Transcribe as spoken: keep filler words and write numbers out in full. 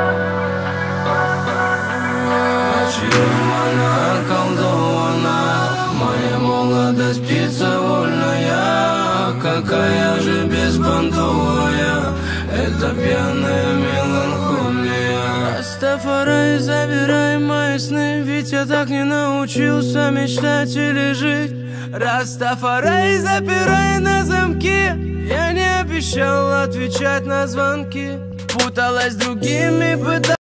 Чем она околдована, моя молодость птица вольная, какая же беспонтовая, это пьяная меланхолия. Растафарай, забирай мои сны, ведь я так не научился мечтать или жить. Растафарай, запирай на замки, я не обещал отвечать на звонки, путалась с другими, пыталась